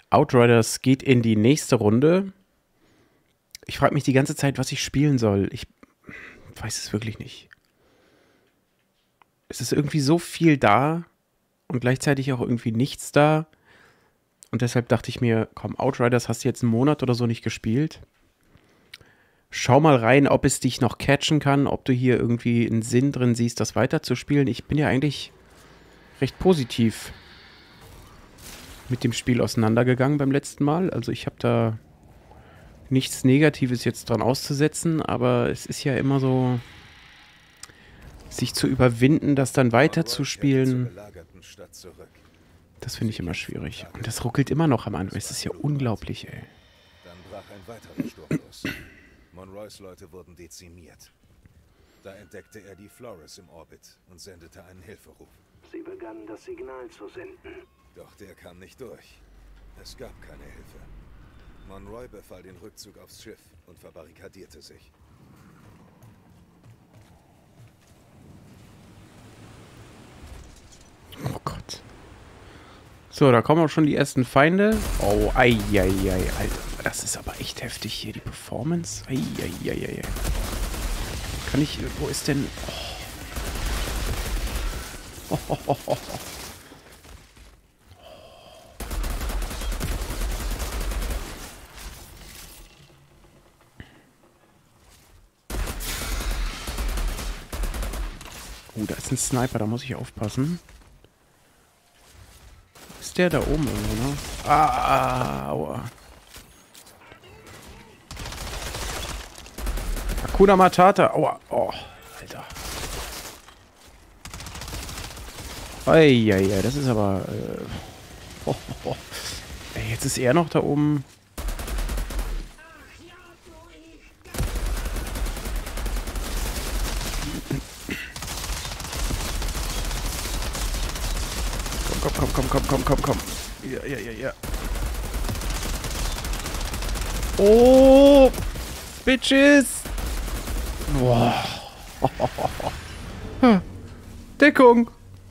Outriders geht in die nächste Runde. Ich frage mich die ganze Zeit, was ich spielen soll. Ich weiß es wirklich nicht. Es ist irgendwie so viel da und gleichzeitig auch irgendwie nichts da. Und deshalb dachte ich mir, komm, Outriders hast du jetzt einen Monat oder so nicht gespielt. Schau mal rein, ob es dich noch catchen kann, ob du hier irgendwie einen Sinn drin siehst, das weiterzuspielen. Ich bin ja eigentlich recht positiv mit dem Spiel auseinandergegangen beim letzten Mal. Also ich habe da nichts Negatives jetzt dran auszusetzen, aber es ist ja immer so, sich zu überwinden, das dann weiterzuspielen. Das finde ich immer schwierig. Und das ruckelt immer noch am Anfang. Es ist ja unglaublich, ey. Dann brach ein weiterer Sturm los. Monroys Leute wurden dezimiert. Da entdeckte er die Flores im Orbit und sendete einen Hilferuf. Sie begannen das Signal zu senden. Doch der kam nicht durch. Es gab keine Hilfe. Monroy befahl den Rückzug aufs Schiff und verbarrikadierte sich. Oh Gott. So, da kommen auch schon die ersten Feinde. Oh, ei, ei, ei, Alter. Das ist aber echt heftig hier, die Performance. Ei, ei, ei, ei. Kann ich, wo ist denn... Oh. Oh. Da ist ein Sniper, da muss ich aufpassen. Ist der da oben irgendwo, ne? Aua. Hakuna Matata. Aua. Oh, Alter. Eieiei, das ist aber... Ey, jetzt ist er noch da oben. Komm. Ja. Oh, Bitches. Boah. Deckung.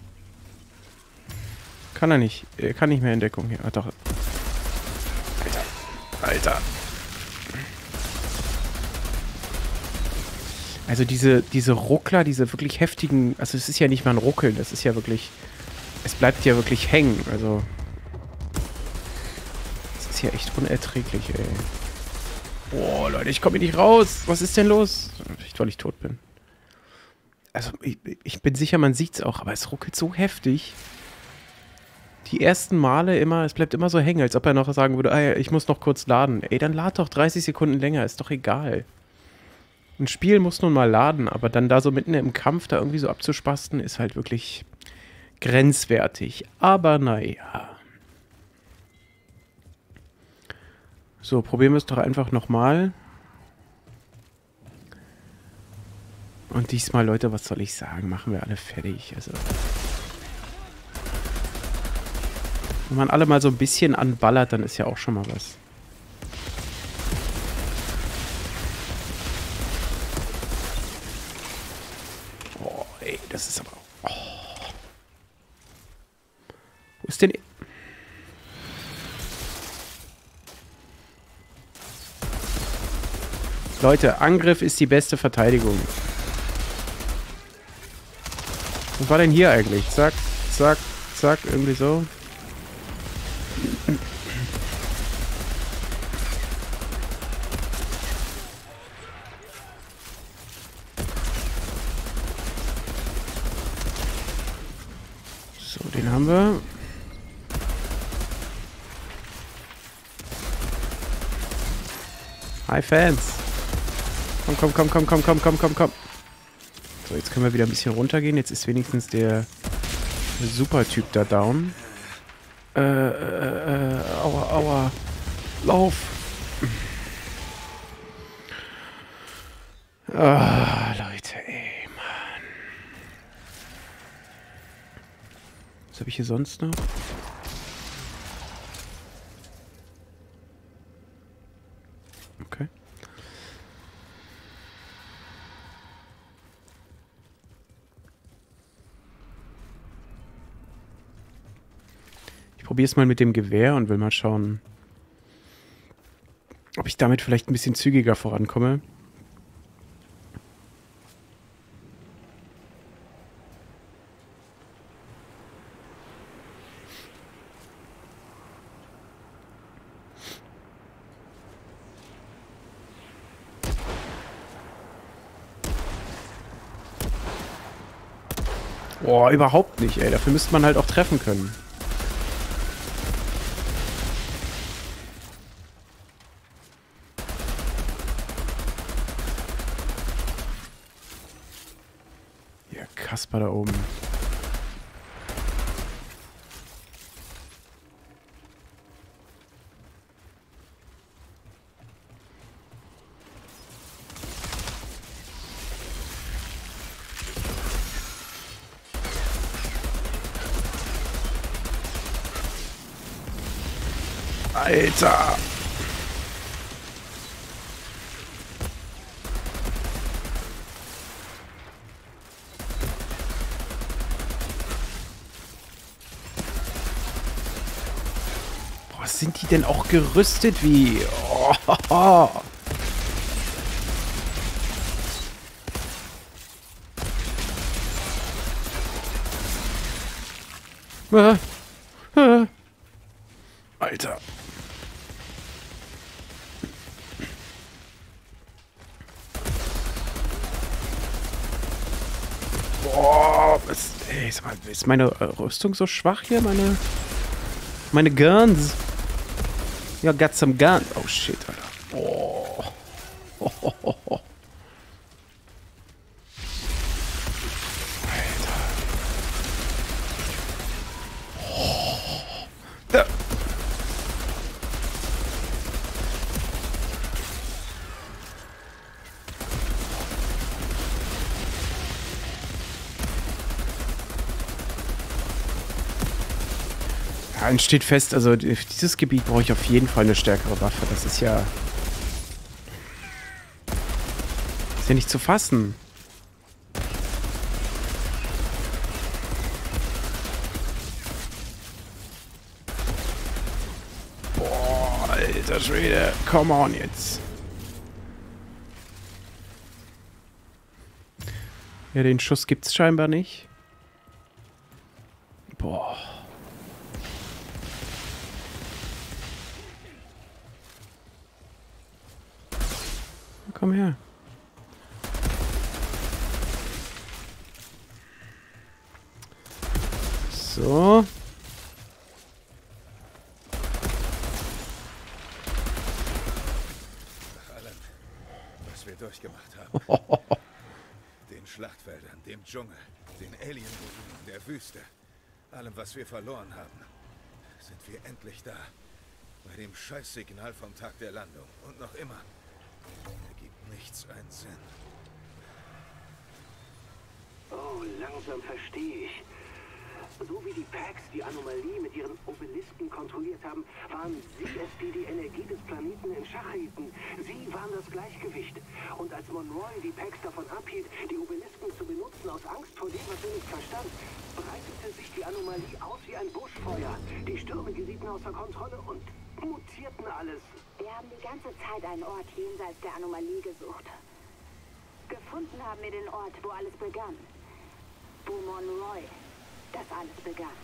Kann er nicht. Er kann nicht mehr in Deckung hier. Ah, doch. Alter. Also diese Ruckler, diese wirklich heftigen... Also es ist ja nicht mal ein Ruckeln. Das ist ja wirklich... Es bleibt ja wirklich hängen, also... Das ist ja echt unerträglich, ey. Oh, Leute, ich komme hier nicht raus. Was ist denn los? Echt, weil ich tot bin. Also, ich bin sicher, man sieht's auch, aber es ruckelt so heftig. Die ersten Male immer, es bleibt immer so hängen, als ob er noch sagen würde, ah, ich muss noch kurz laden. Ey, dann lad doch 30 Sekunden länger, ist doch egal. Ein Spiel muss nun mal laden, aber dann da so mitten im Kampf da irgendwie so abzuspasten, ist halt wirklich... grenzwertig, aber naja. So, probieren wir es doch einfach nochmal. Und diesmal, Leute, was soll ich sagen? Machen wir alle fertig. Also, wenn man alle mal so ein bisschen anballert, dann ist ja auch schon mal was. Oh, ey, das ist aber... Wo ist denn... Leute, Angriff ist die beste Verteidigung. Was war denn hier eigentlich? Zack, irgendwie so. So, den haben wir. Hi Fans. Komm. So, jetzt können wir wieder ein bisschen runtergehen. Jetzt ist wenigstens der Super-Typ da down. Aua. Lauf. Ah, Leute, ey, Mann. Was habe ich hier sonst noch? Okay. Ich probiere es mal mit dem Gewehr und will mal schauen, ob ich damit vielleicht ein bisschen zügiger vorankomme. Boah, überhaupt nicht, ey. Dafür müsste man halt auch treffen können. Ja, Kasper da oben. Alter! Boah, sind die denn auch gerüstet wie... Oh. Alter. Boah, ey, ist meine Rüstung so schwach hier? Meine Guns. Ja, got some guns. Oh shit, Alter. Oh. Alter. Da. Ja, und steht fest, also für dieses Gebiet brauche ich auf jeden Fall eine stärkere Waffe. Das ist ja... Ist ja nicht zu fassen. Boah, alter Schwede. Come on jetzt. Ja, den Schuss gibt's scheinbar nicht. Boah. Komm her. So. Nach allem, was wir durchgemacht haben. Den Schlachtfeldern, dem Dschungel, den Alienboden, der Wüste. Allem, was wir verloren haben. Sind wir endlich da. Bei dem Scheißsignal vom Tag der Landung. Und noch immer. Ergibt nichts einen Sinn. Oh, langsam verstehe ich. So wie die Pax die Anomalie mit ihren Obelisken kontrolliert haben, waren sie es, die die Energie des Planeten in Schach hielten. Sie waren das Gleichgewicht. Und als Monroy die Pax davon abhielt, die Obelisken zu benutzen aus Angst vor dem, was er nicht verstand, breitete sich die Anomalie aus wie ein Buschfeuer. Die Stürme gerieten außer Kontrolle und mutierten alles. Wir haben die ganze Zeit einen Ort jenseits der Anomalie gesucht. Gefunden haben wir den Ort, wo alles begann. Wo Monroy das alles begann.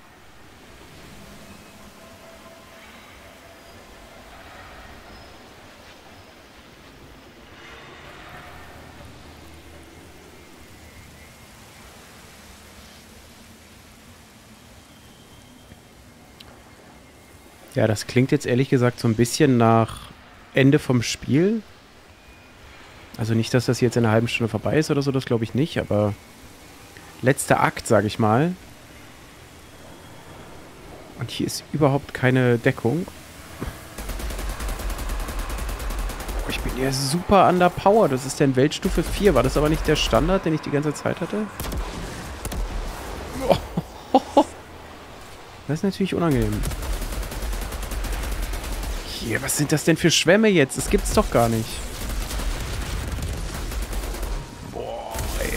Ja, das klingt jetzt ehrlich gesagt so ein bisschen nach Ende vom Spiel. Also nicht, dass das jetzt in einer halben Stunde vorbei ist oder so, das glaube ich nicht, aber letzter Akt, sage ich mal. Und hier ist überhaupt keine Deckung. Ich bin ja super underpowered. Das ist denn Weltstufe 4. War das aber nicht der Standard, den ich die ganze Zeit hatte? Das ist natürlich unangenehm. Hier, was sind das denn für Schwämme jetzt? Das gibt's doch gar nicht. Boah, ey.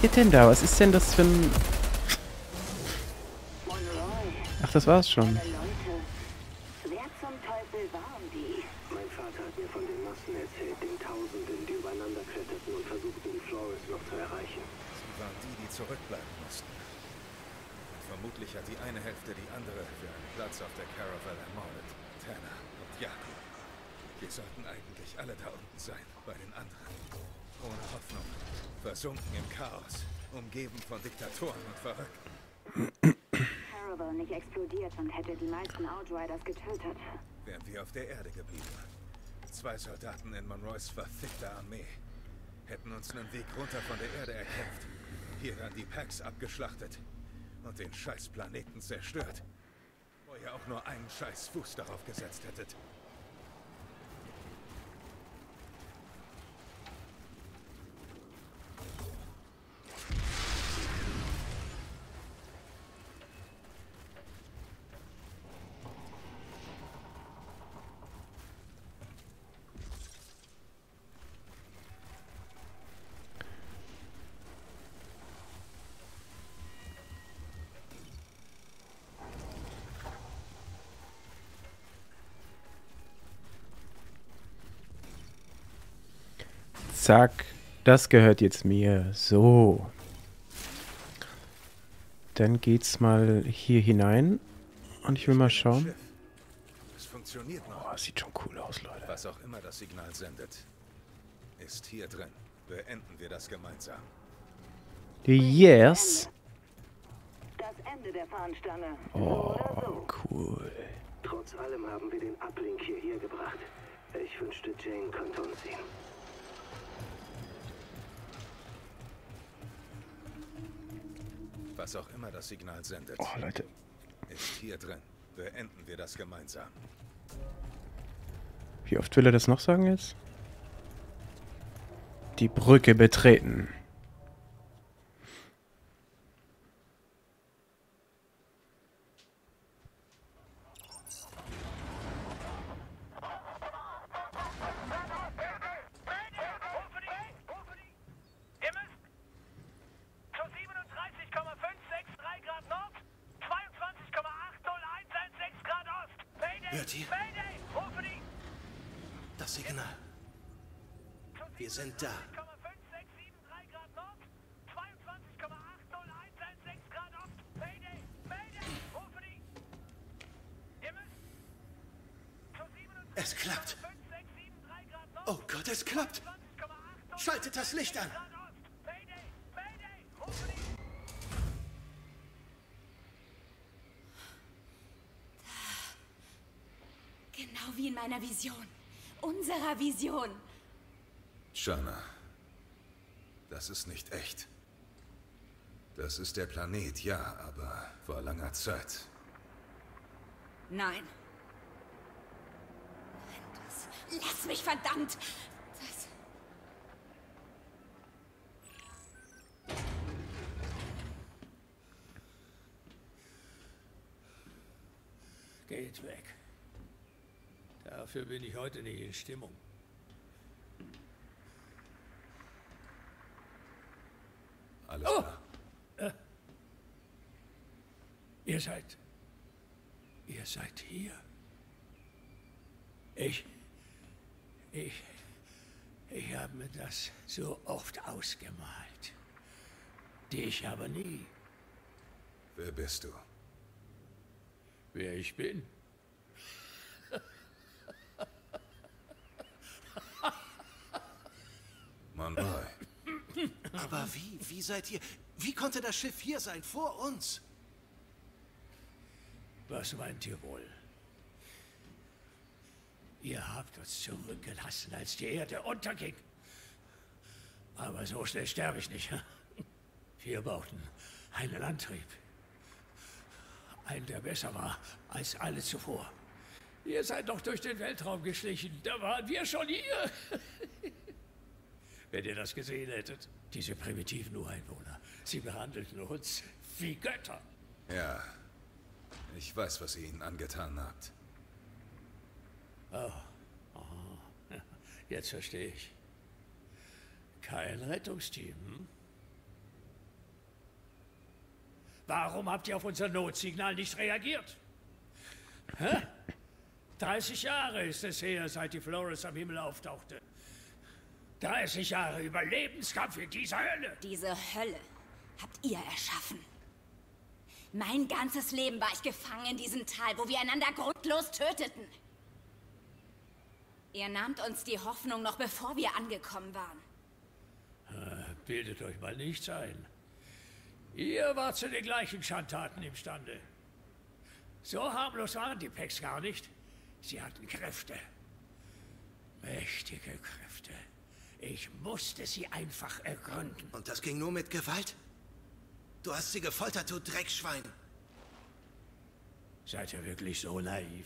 macht ihr denn da? Was ist denn das für ein... Ach, das war's schon. Leute, wer zum Teufel waren die? Mein Vater hat mir von den Massen erzählt, den Tausenden, die übereinander kletterten und versuchten, Flores noch zu erreichen. Sie waren die, die zurückbleiben mussten. Und vermutlich hat die eine Hälfte die andere für einen Platz auf der Caravel ermordet. Tanner und Jakob. Wir sollten eigentlich alle da unten sein, bei den anderen. Ohne Hoffnung, versunken im Chaos, umgeben von Diktatoren und Verrückten. Caravel nicht explodiert und hätte die meisten Outriders getötet. Wären wir auf der Erde geblieben. 2 Soldaten in Monroys verfickter Armee hätten uns einen Weg runter von der Erde erkämpft. Hier dann die Packs abgeschlachtet und den scheiß Planeten zerstört. Wo ihr auch nur einen scheiß Fuß darauf gesetzt hättet. Zack, das gehört jetzt mir. So. Dann geht's mal hier hinein. Und ich will mal schauen. Schiff. Es funktioniert noch. Oh, sieht schon cool aus, Leute. Was auch immer das Signal sendet, ist hier drin. Beenden wir das gemeinsam. Yes. Das Ende der Fahnenstange. Oh, cool. Trotz allem haben wir den Uplink hierher gebracht. Ich wünschte, Jane könnte uns sehen. Was auch immer das Signal sendet, Oh, Leute. ist hier drin. Beenden wir das gemeinsam. Wie oft will er das noch sagen jetzt? Die Brücke betreten. Hört ihr? Das Signal. Wir sind da. Es klappt. Oh Gott, es klappt. Schaltet das Licht an. Genau wie in meiner Vision. Unserer Vision. Shana, das ist nicht echt. Das ist der Planet, ja, aber vor langer Zeit. Nein. Lass mich, verdammt! Das... Geht weg. Dafür bin ich heute nicht in Stimmung. Alles klar. Ihr seid hier. Ich habe mir das so oft ausgemalt. Dich aber nie. Wer bist du? Wer ich bin? Monroy. Aber wie seid ihr? Wie konnte das Schiff hier sein, vor uns? Was meint ihr wohl? Ihr habt uns zurückgelassen, als die Erde unterging. Aber so schnell sterbe ich nicht. Wir bauten einen Antrieb. Einen, der besser war als alle zuvor. Ihr seid doch durch den Weltraum geschlichen. Da waren wir schon hier. Wenn ihr das gesehen hättet. Diese primitiven Ureinwohner. Sie behandelten uns wie Götter. Ja, ich weiß, was ihr ihnen angetan habt. Jetzt verstehe ich. Kein Rettungsteam, hm? Warum habt ihr auf unser Notsignal nicht reagiert? Hä? 30 Jahre ist es her, seit die Flores am Himmel auftauchte. 30 Jahre Überlebenskampf in dieser Hölle. Diese Hölle habt ihr erschaffen. Mein ganzes Leben war ich gefangen in diesem Tal, wo wir einander grundlos töteten. Ihr nahmt uns die Hoffnung noch bevor wir angekommen waren. Bildet euch mal nichts ein. Ihr wart zu den gleichen Schandtaten imstande. So harmlos waren die Packs gar nicht. Sie hatten Kräfte. Mächtige Kräfte. Ich musste sie einfach ergründen. Und das ging nur mit Gewalt? Du hast sie gefoltert, du Dreckschwein. Seid ihr wirklich so naiv?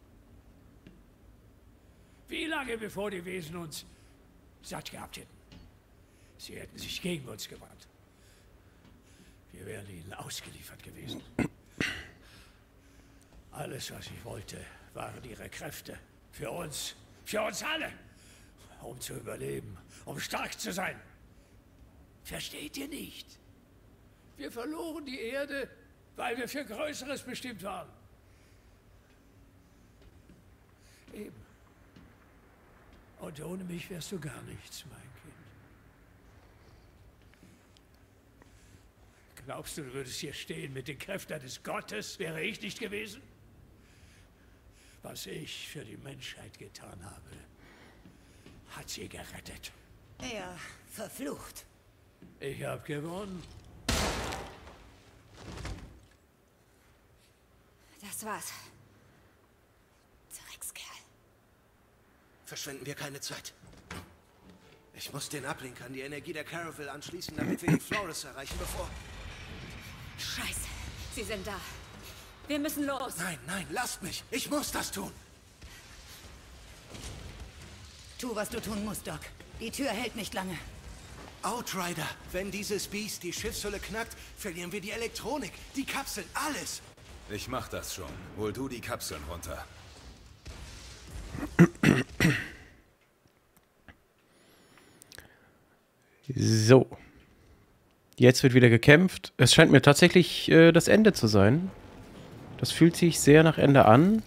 Wie lange bevor die Wesen uns satt gehabt hätten? Sie hätten sich gegen uns gewandt. Wir wären ihnen ausgeliefert gewesen. Alles, was ich wollte, waren ihre Kräfte. Für uns alle. Um zu überleben, um stark zu sein. Versteht ihr nicht? Wir verloren die Erde, weil wir für Größeres bestimmt waren. Eben. Und ohne mich wärst du gar nichts, mein Kind. Glaubst du, du würdest hier stehen mit den Kräften des Gottes? Wäre ich nicht gewesen? Was ich für die Menschheit getan habe, hat sie gerettet. Ja, verflucht. Ich habe gewonnen. Das war's. Dreckskerl. Verschwenden wir keine Zeit. Ich muss den Uplink an die Energie der Caravel anschließen, damit wir die Flores erreichen, bevor... Scheiße, sie sind da. Wir müssen los. Nein, nein, lasst mich. Ich muss das tun. Tu, was du tun musst, Doc. Die Tür hält nicht lange. Outrider, wenn dieses Biest die Schiffshülle knackt, verlieren wir die Elektronik, die Kapseln, alles. Ich mach das schon. Hol du die Kapseln runter. So. Jetzt wird wieder gekämpft. Es scheint mir tatsächlich das Ende zu sein. Das fühlt sich sehr nach Ende an.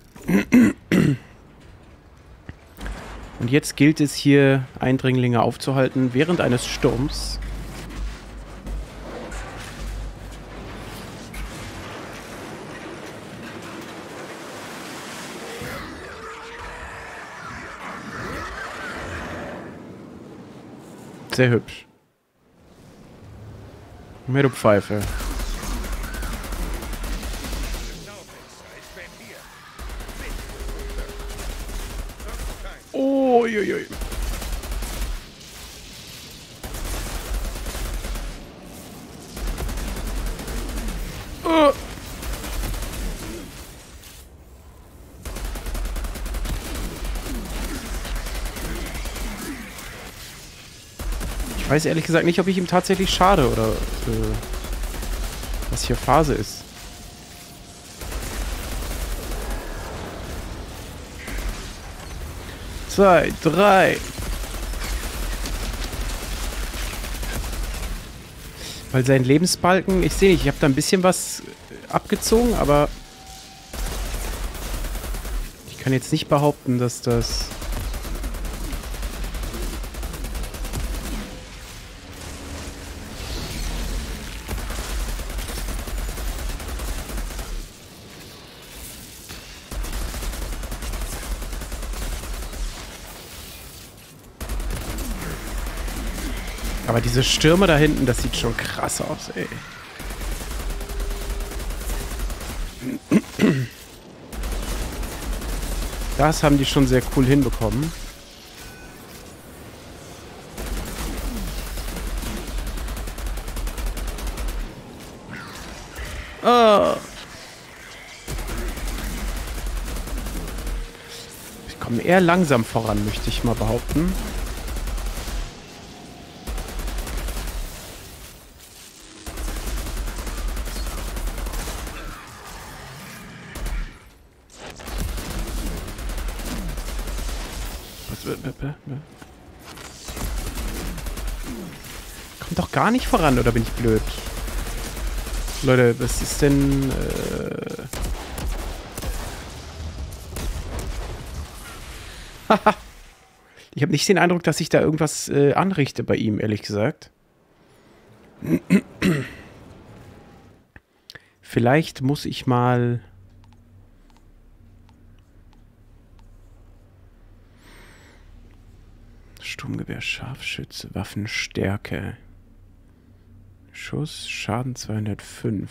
Und jetzt gilt es hier, Eindringlinge aufzuhalten während eines Sturms. Sehr hübsch. Mehr du Pfeife. Oh, joi. Ich weiß ehrlich gesagt nicht, ob ich ihm tatsächlich schade oder was hier Phase ist. Zwei, drei. Weil sein Lebensbalken, ich sehe nicht, ich habe da ein bisschen was abgezogen, aber ich kann jetzt nicht behaupten, dass das... Aber diese Stürme da hinten, das sieht schon krass aus, ey. Das haben die schon sehr cool hinbekommen. Oh. Ich komme eher langsam voran, möchte ich mal behaupten. Kommt doch gar nicht voran, oder bin ich blöd? Leute, was ist denn... Haha. Ich habe nicht den Eindruck, dass ich da irgendwas anrichte bei ihm, ehrlich gesagt. Vielleicht muss ich mal... Sturmgewehr, Scharfschütze, Waffenstärke. Schuss, Schaden 205.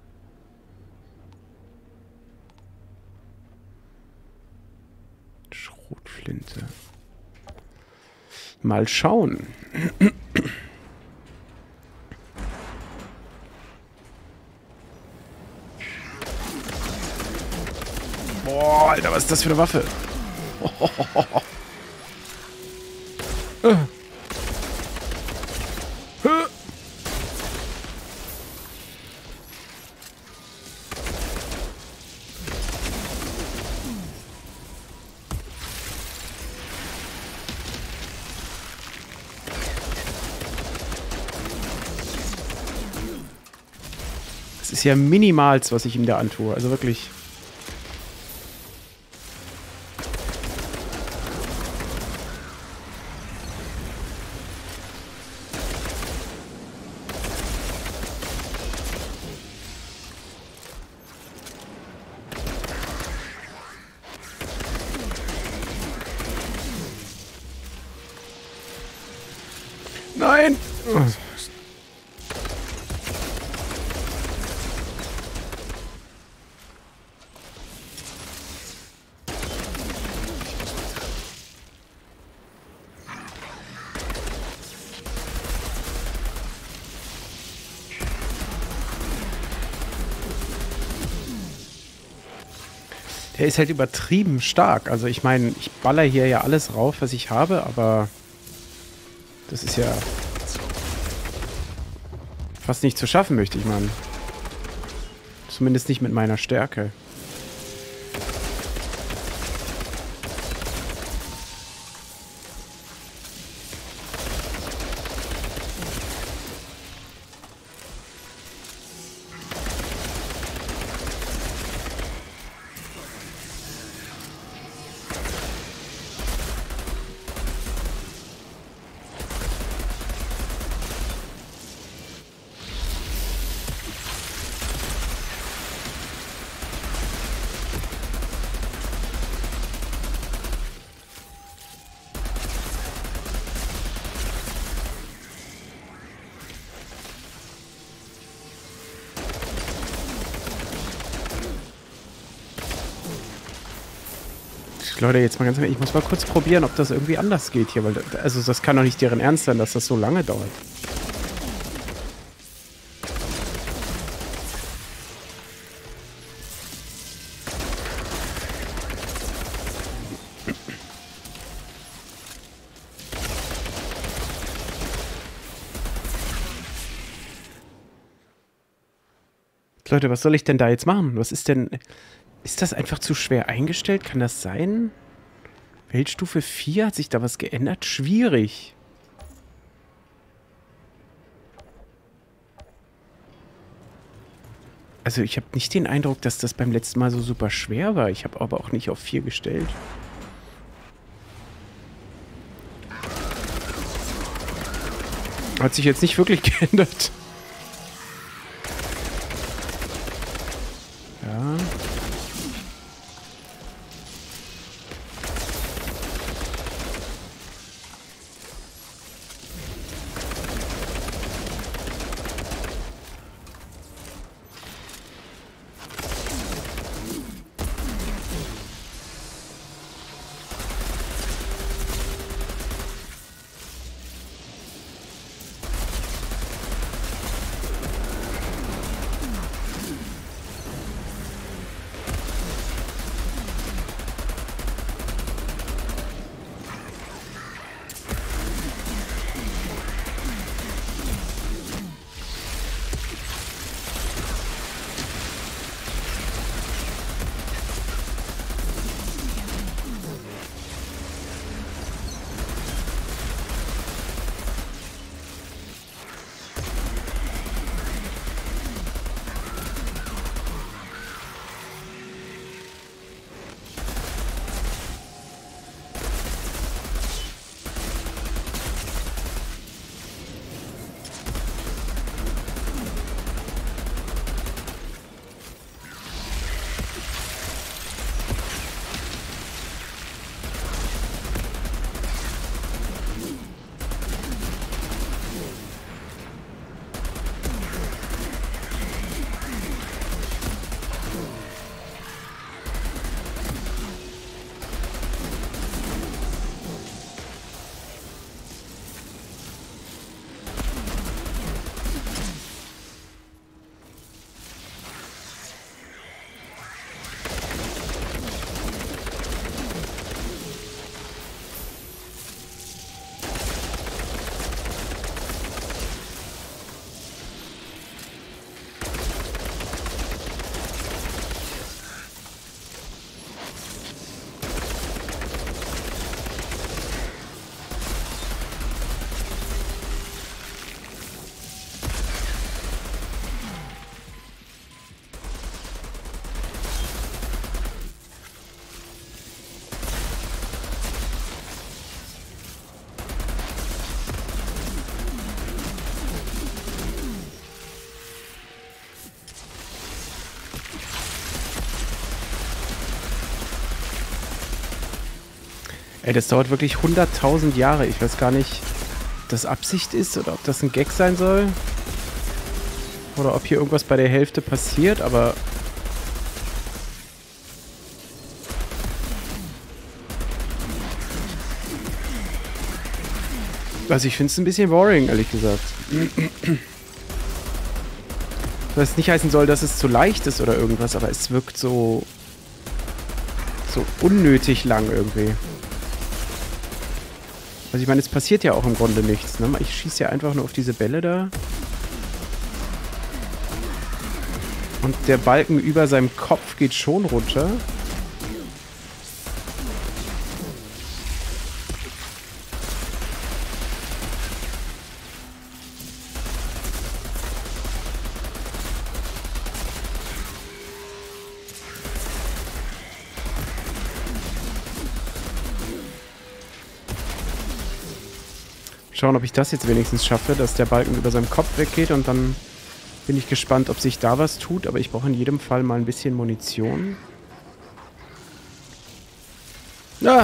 Schrotflinte. Mal schauen. Boah, Alter, was ist das für eine Waffe? Das ist ja minimals, was ich ihm da antue. Also wirklich. Nein! Der ist halt übertrieben stark. Also ich meine, ich baller hier ja alles rauf, was ich habe, aber das ist ja fast nicht zu schaffen, möchte ich meinen. Zumindest nicht mit meiner Stärke. Leute, jetzt mal ganz ehrlich, ich muss mal kurz probieren, ob das irgendwie anders geht hier, weil also das kann doch nicht deren Ernst sein, dass das so lange dauert. Leute, was soll ich denn da jetzt machen? Was ist denn... Ist das einfach zu schwer eingestellt? Kann das sein? Weltstufe 4? Hat sich da was geändert? Schwierig. Also ich habe nicht den Eindruck, dass das beim letzten Mal so super schwer war. Ich habe aber auch nicht auf 4 gestellt. Hat sich jetzt nicht wirklich geändert. Ja. Ey, das dauert wirklich 100.000 Jahre. Ich weiß gar nicht, ob das Absicht ist oder ob das ein Gag sein soll. Oder ob hier irgendwas bei der Hälfte passiert, aber... Also ich finde es ein bisschen boring, ehrlich gesagt. Was nicht heißen soll, dass es zu leicht ist oder irgendwas, aber es wirkt so unnötig lang irgendwie. Also ich meine, es passiert ja auch im Grunde nichts, ne? Ich schieße ja einfach nur auf diese Bälle da. Und der Balken über seinem Kopf geht schon runter. Schauen, ob ich das jetzt wenigstens schaffe, dass der Balken über seinem Kopf weggeht und dann bin ich gespannt, ob sich da was tut, aber ich brauche in jedem Fall mal ein bisschen Munition. Ah!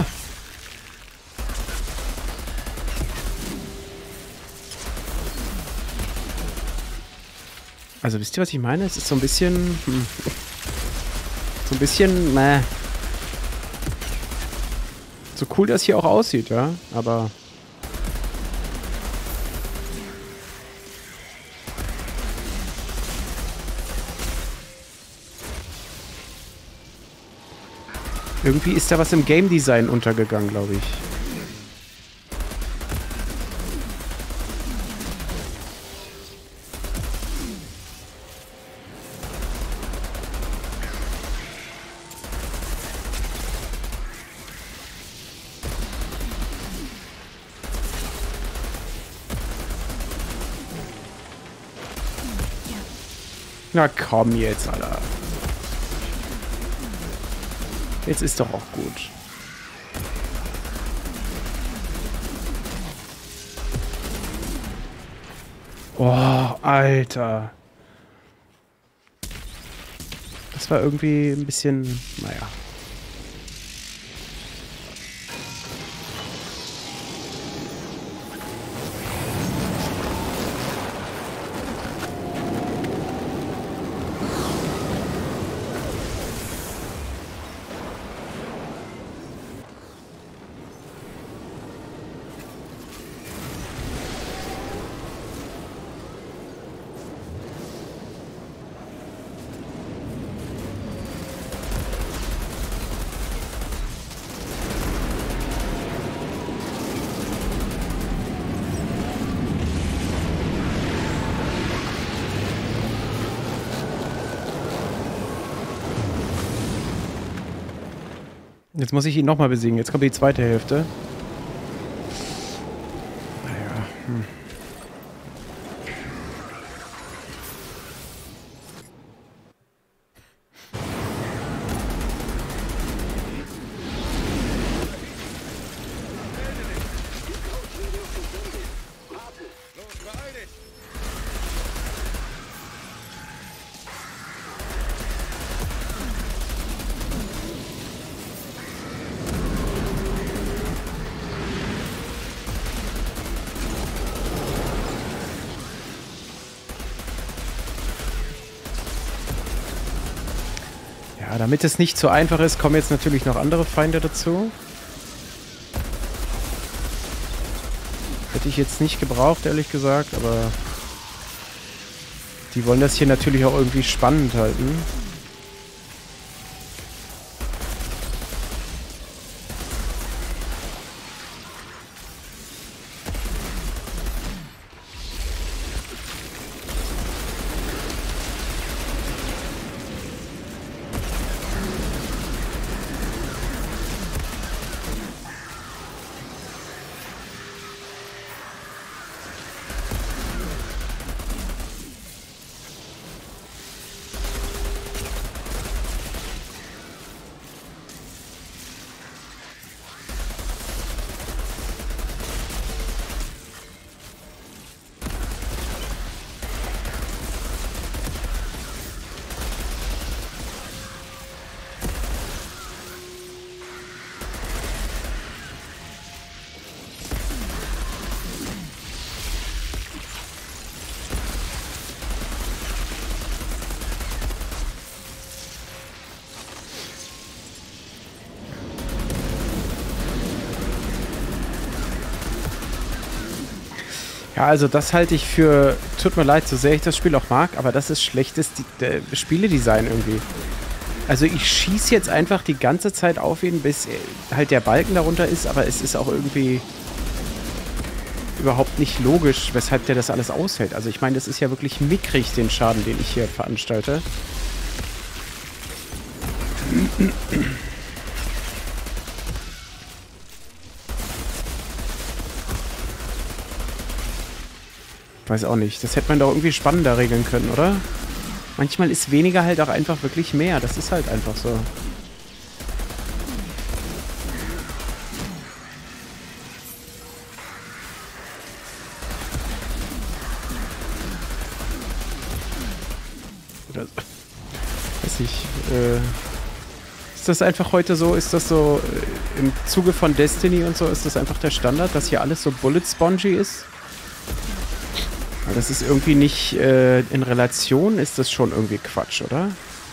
Also wisst ihr, was ich meine? Es ist so ein bisschen... so ein bisschen... So cool das hier auch aussieht, ja, aber... Irgendwie ist da was im Game Design untergegangen, glaube ich. Na komm jetzt, Alter. Jetzt ist doch auch gut. Oh, Alter. Das war irgendwie ein bisschen... Naja. Jetzt muss ich ihn nochmal besiegen. Jetzt kommt die zweite Hälfte. Naja. Ja, damit es nicht so einfach ist, kommen jetzt natürlich noch andere Feinde dazu. Hätte ich jetzt nicht gebraucht, ehrlich gesagt, aber die wollen das hier natürlich auch irgendwie spannend halten. Ja, also das halte ich für, tut mir leid, so sehr ich das Spiel auch mag, aber das ist schlechtes Spieledesign irgendwie. Also ich schieße jetzt einfach die ganze Zeit auf ihn, bis halt der Balken darunter ist, aber es ist auch irgendwie überhaupt nicht logisch, weshalb der das alles aushält. Also ich meine, das ist ja wirklich mickrig, den Schaden, den ich hier veranstalte. Weiß auch nicht. Das hätte man doch irgendwie spannender regeln können, oder? Manchmal ist weniger halt auch einfach wirklich mehr. Das ist halt einfach so. Oder weiß ich. Ist das einfach heute so? Ist das so im Zuge von Destiny und so? Ist das einfach der Standard, dass hier alles so bullet-spongy ist? Das ist irgendwie nicht in Relation, ist das schon irgendwie Quatsch, oder?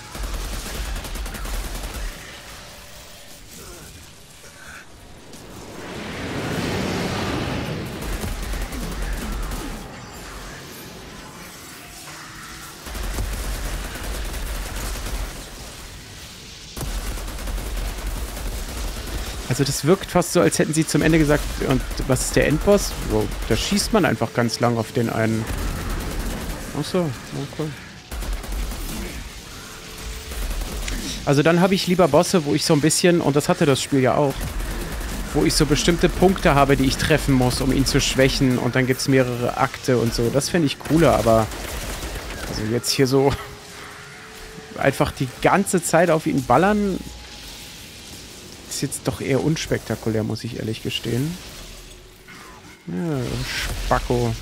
Also das wirkt fast so, als hätten sie zum Ende gesagt, und was ist der Endboss? So, da schießt man einfach ganz lang auf den einen. Achso, okay. Also dann habe ich lieber Bosse, wo ich so ein bisschen, und das hatte das Spiel ja auch, wo ich so bestimmte Punkte habe, die ich treffen muss, um ihn zu schwächen, und dann gibt es mehrere Akte und so. Das fände ich cooler, aber also jetzt hier so einfach die ganze Zeit auf ihn ballern, ist jetzt doch eher unspektakulär, muss ich ehrlich gestehen. Ja, Spacko.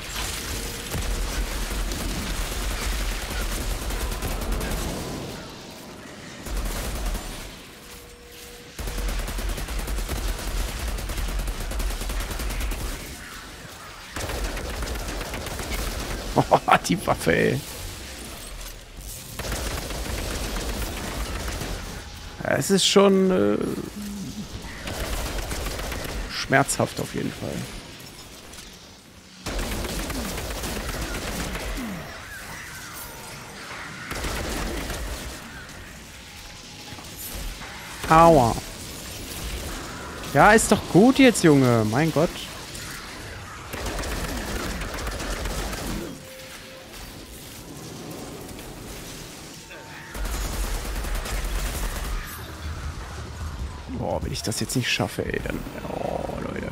Oh, die Waffe, ey. Es ist schon schmerzhaft auf jeden Fall. Aua. Ja, ist doch gut jetzt, Junge. Mein Gott. Boah, wenn ich das jetzt nicht schaffe, ey, dann... Oh, Leute.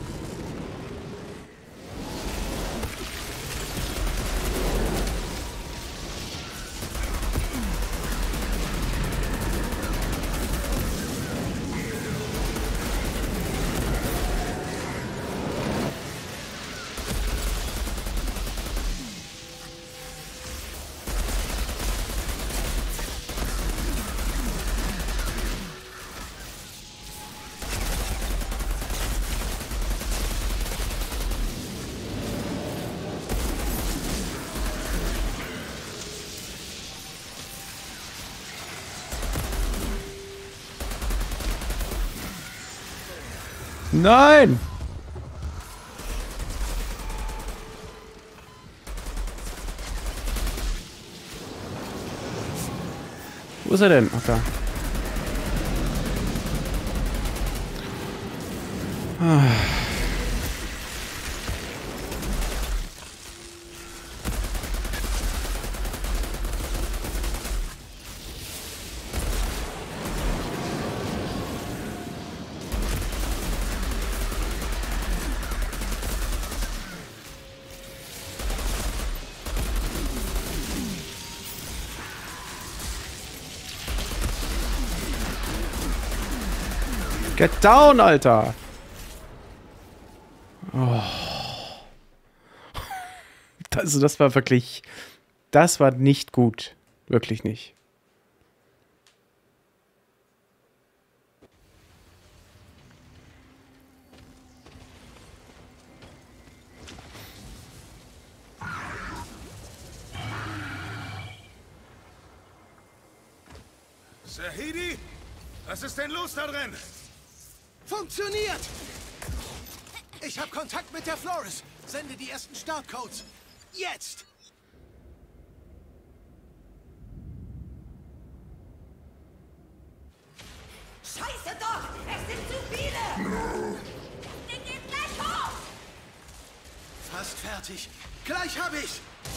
Nein! Wo ist er denn? Ach, da. Ah. Get down, Alter! Oh. Also das war wirklich... Das war nicht gut. Wirklich nicht. Zahedi? Was ist denn los da drin? Funktioniert! Ich habe Kontakt mit der Flores. Sende die ersten Startcodes. Jetzt! Scheiße doch! Es sind zu viele! Den geht gleich hoch! Fast fertig. Gleich hab ich!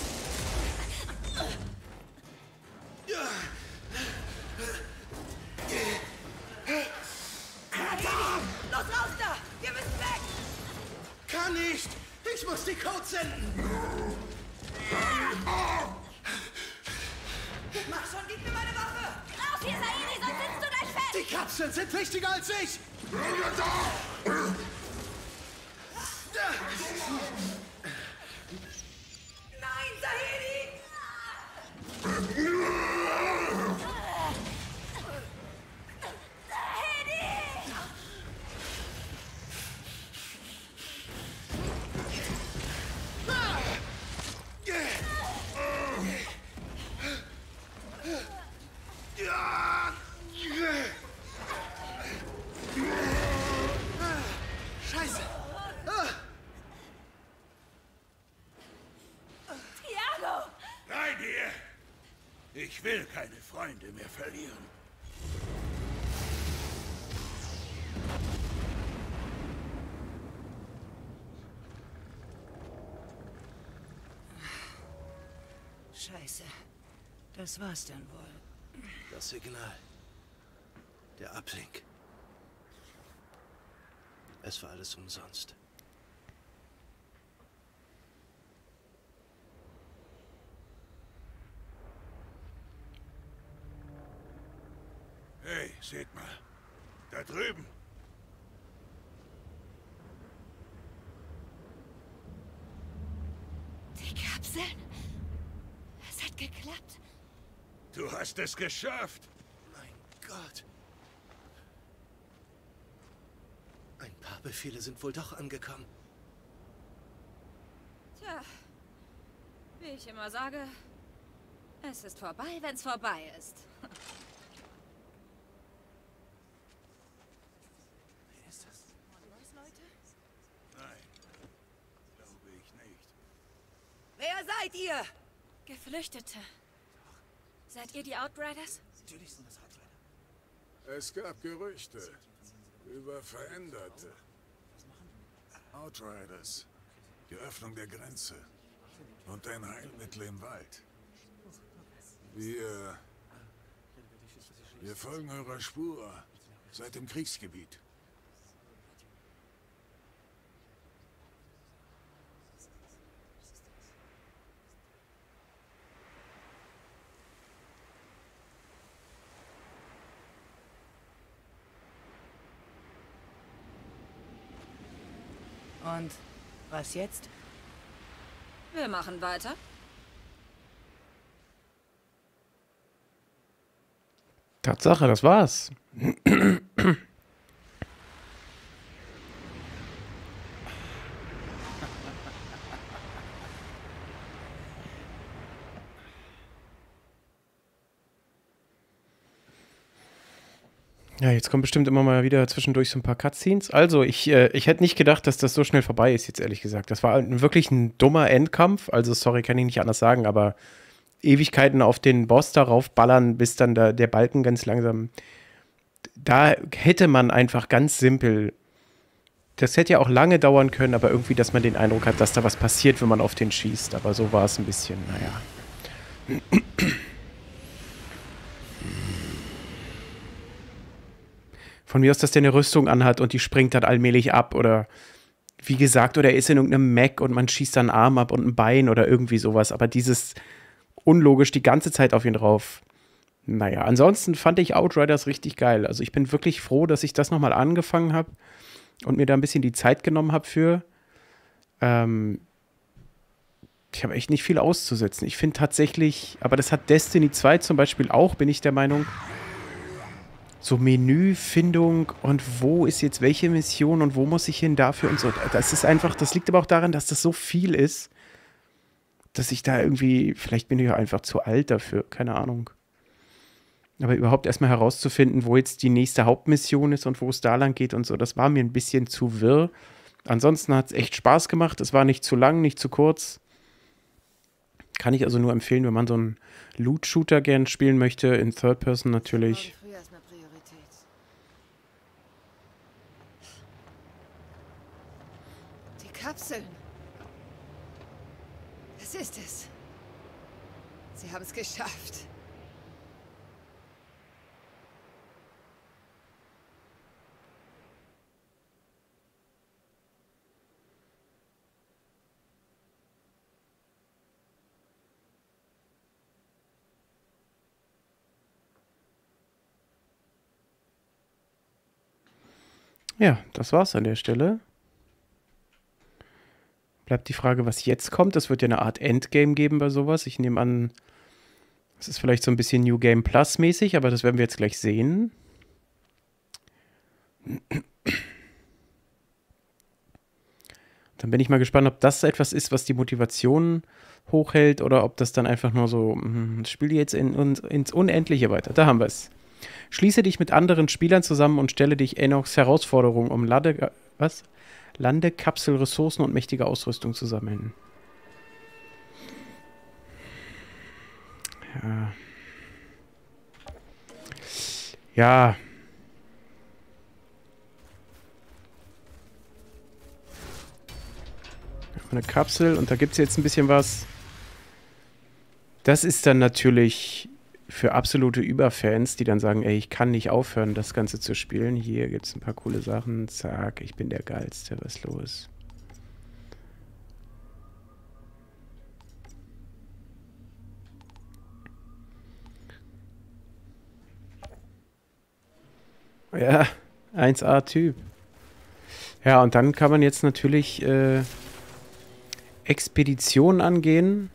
Los raus da! Wir müssen weg! Kann nicht! Ich muss die Codes senden! Mach schon, gib mir meine Waffe! Raus hier, Saini, sonst sitzt du gleich fest! Die Kapseln sind wichtiger als ich! Nein, Sahedi! Scheiße! Thiago! Nein, hier! Ich will keine Freunde mehr verlieren. Scheiße. Das war's dann wohl. Das Signal. Der Uplink. Es war alles umsonst. Hey, seht mal. Da drüben. Die Kapseln? Es hat geklappt. Du hast es geschafft. Mein Gott. Ein paar Befehle sind wohl doch angekommen. Tja, wie ich immer sage, es ist vorbei, wenn's vorbei ist. Nein, glaube ich nicht. Wer seid ihr? Geflüchtete. Seid ihr die Outriders? Es gab Gerüchte über Veränderte. Outriders, die Öffnung der Grenze und ein Heilmittel im Wald. Wir folgen eurer Spur seit dem Kriegsgebiet. Und was jetzt? Wir machen weiter. Tatsache, das war's. Ja, jetzt kommt bestimmt immer mal wieder zwischendurch so ein paar Cutscenes. Also, ich hätte nicht gedacht, dass das so schnell vorbei ist, jetzt ehrlich gesagt. Das war wirklich ein dummer Endkampf. Also, sorry, kann ich nicht anders sagen, aber Ewigkeiten auf den Boss darauf ballern, bis dann der Balken ganz langsam. Da hätte man einfach ganz simpel. Das hätte ja auch lange dauern können, aber irgendwie, dass man den Eindruck hat, dass da was passiert, wenn man auf den schießt. Aber so war es ein bisschen, naja. Von mir aus, dass der eine Rüstung anhat und die springt dann allmählich ab oder wie gesagt, oder er ist in irgendeinem Mech und man schießt dann einen Arm ab und ein Bein oder irgendwie sowas. Aber dieses unlogisch die ganze Zeit auf ihn drauf. Naja, ansonsten fand ich Outriders richtig geil. Also ich bin wirklich froh, dass ich das nochmal angefangen habe und mir da ein bisschen die Zeit genommen habe für. Ich habe echt nicht viel auszusetzen. Ich finde tatsächlich, aber das hat Destiny 2 zum Beispiel auch, bin ich der Meinung, so Menüfindung und wo ist jetzt welche Mission und wo muss ich hin dafür und so. Das ist einfach, das liegt aber auch daran, dass das so viel ist, dass ich da irgendwie, vielleicht bin ich ja einfach zu alt dafür, keine Ahnung. Aber überhaupt erstmal herauszufinden, wo jetzt die nächste Hauptmission ist und wo es da lang geht und so, das war mir ein bisschen zu wirr. Ansonsten hat es echt Spaß gemacht. Es war nicht zu lang, nicht zu kurz. Kann ich also nur empfehlen, wenn man so einen Loot-Shooter gern spielen möchte, in Third Person natürlich. Früher ist eine Priorität. Die Kapseln. Das ist es. Sie haben es geschafft. Ja, das war's an der Stelle. Bleibt die Frage, was jetzt kommt. Es wird ja eine Art Endgame geben bei sowas. Ich nehme an, es ist vielleicht so ein bisschen New Game Plus mäßig, aber das werden wir jetzt gleich sehen. Dann bin ich mal gespannt, ob das etwas ist, was die Motivation hochhält oder ob das dann einfach nur so, spiel jetzt ins Unendliche weiter. Da haben wir es. Schließe dich mit anderen Spielern zusammen und stelle dich Enochs Herausforderung, um Landekapsel, Ressourcen und mächtige Ausrüstung zu sammeln. Ja. Ja. Eine Kapsel und da gibt es jetzt ein bisschen was. Das ist dann natürlich für absolute Überfans, die dann sagen, ey, ich kann nicht aufhören, das Ganze zu spielen. Hier gibt es ein paar coole Sachen. Zack, ich bin der Geilste. Was ist los? Ja, 1A-Typ. Ja, und dann kann man jetzt natürlich Expeditionen angehen.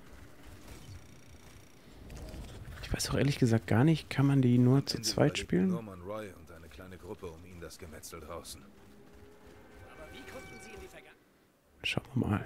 Ich weiß auch ehrlich gesagt gar nicht, kann man die nur zu zweit spielen? Norman Roy und eine kleine Gruppe um ihn das Gemetzel draußen. Schauen wir mal.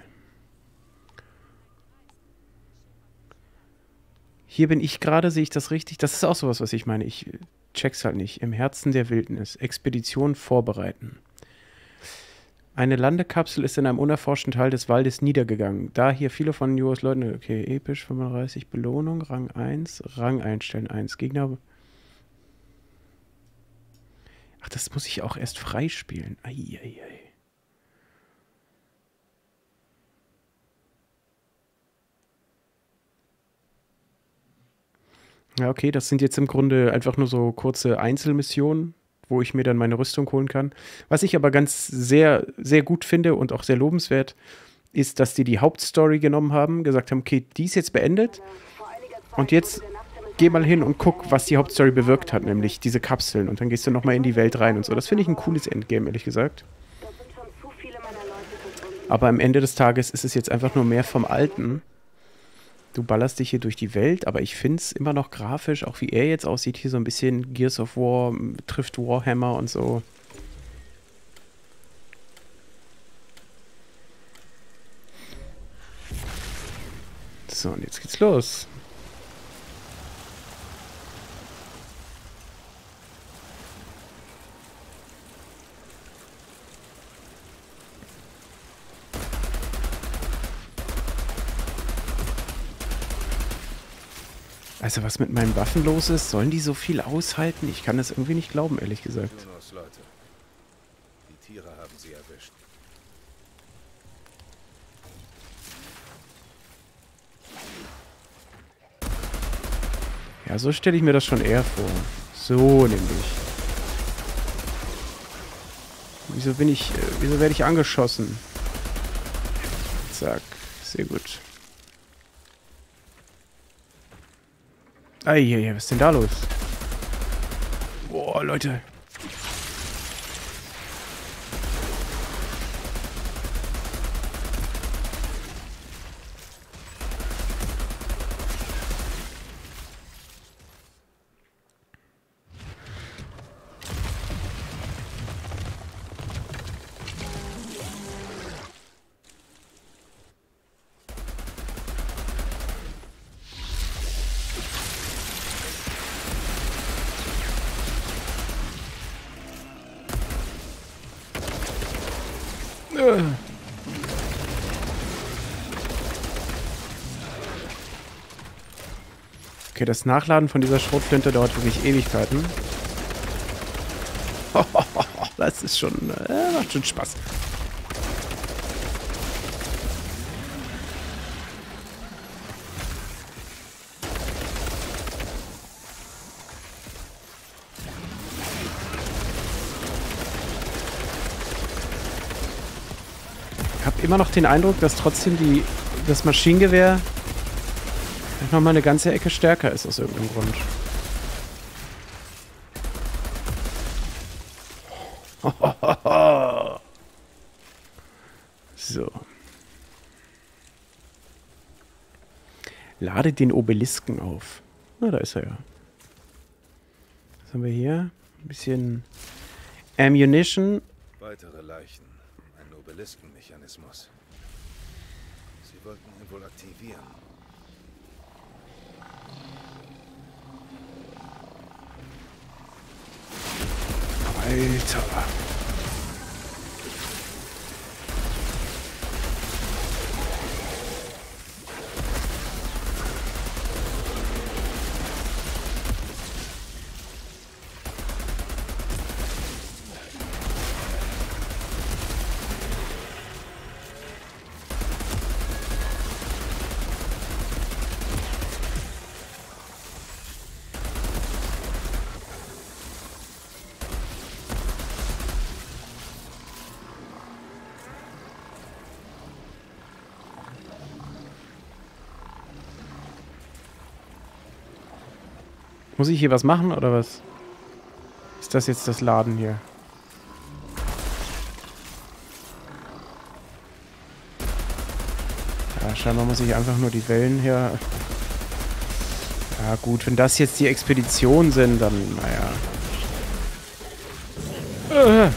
Hier bin ich gerade, sehe ich das richtig? Das ist auch sowas, was ich meine. Ich check's halt nicht. Im Herzen der Wildnis. Expedition vorbereiten. Eine Landekapsel ist in einem unerforschten Teil des Waldes niedergegangen. Da hier viele von Juos Leuten... Okay, episch, 35, Belohnung, Rang 1, Rang einstellen 1. Gegner... Ach, das muss ich auch erst freispielen. Eieiei. Ja, okay, das sind jetzt im Grunde einfach nur so kurze Einzelmissionen, wo ich mir dann meine Rüstung holen kann. Was ich aber ganz sehr, sehr gut finde und auch sehr lobenswert, ist, dass die Hauptstory genommen haben, gesagt haben, okay, die ist jetzt beendet und jetzt geh mal hin und guck, was die Hauptstory bewirkt hat, nämlich diese Kapseln und dann gehst du nochmal in die Welt rein und so. Das finde ich ein cooles Endgame, ehrlich gesagt. Aber am Ende des Tages ist es jetzt einfach nur mehr vom Alten. Du ballerst dich hier durch die Welt, aber ich finde es immer noch grafisch, auch wie er jetzt aussieht, hier so ein bisschen Gears of War, trifft Warhammer und so. So, und jetzt geht's los. Also was mit meinen Waffen los ist, sollen die so viel aushalten? Ich kann das irgendwie nicht glauben, ehrlich gesagt. Junos Leute. Die Tiere haben sie erwischt. Ja, so stelle ich mir das schon eher vor. So nämlich. Wieso werde ich angeschossen? Zack, sehr gut. Eieiei, was ist denn da los? Boah, Leute. Okay, das Nachladen von dieser Schrotflinte dauert wirklich Ewigkeiten. Das ist schon... macht schon Spaß. Ich habe immer noch den Eindruck, dass trotzdem das Maschinengewehr noch mal eine ganze Ecke stärker ist aus irgendeinem Grund. So. Lade den Obelisken auf. Na, da ist er ja. Was haben wir hier? Ein bisschen Ammunition. Weitere Leichen. Ein Obeliskenmechanismus. Sie wollten ihn wohl aktivieren. Alter. Muss ich hier was machen, oder was? Ist das jetzt das Laden hier? Ja, scheinbar muss ich einfach nur die Wellen hier... Ja gut, wenn das jetzt die Expeditionen sind, dann, naja.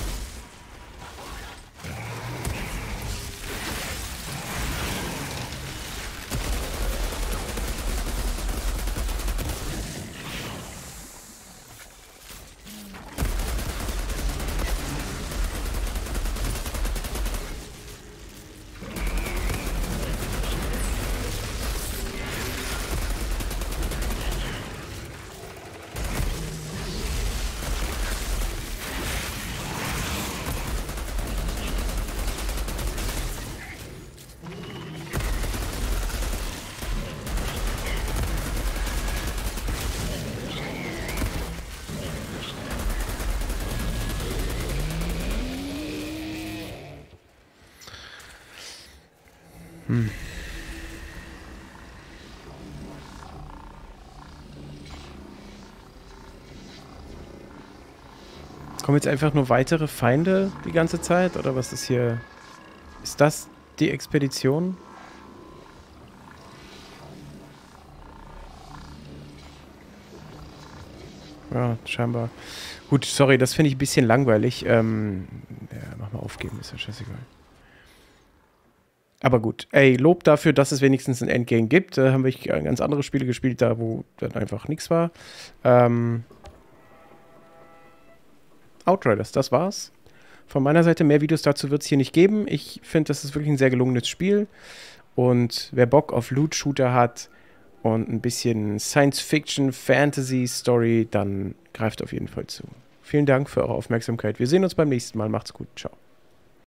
Kommen jetzt einfach nur weitere Feinde die ganze Zeit? Oder was ist hier? Ist das die Expedition? Ja, scheinbar. Gut, sorry, das finde ich ein bisschen langweilig. Ja, mach mal aufgeben, ist ja scheißegal. Aber gut, ey, Lob dafür, dass es wenigstens ein Endgame gibt. Da haben wir ganz andere Spiele gespielt, da wo dann einfach nichts war. Outriders, das war's. Von meiner Seite, mehr Videos dazu wird es hier nicht geben. Ich finde, das ist wirklich ein sehr gelungenes Spiel. Und wer Bock auf Loot-Shooter hat und ein bisschen Science-Fiction, Fantasy-Story, dann greift auf jeden Fall zu. Vielen Dank für eure Aufmerksamkeit. Wir sehen uns beim nächsten Mal. Macht's gut. Ciao.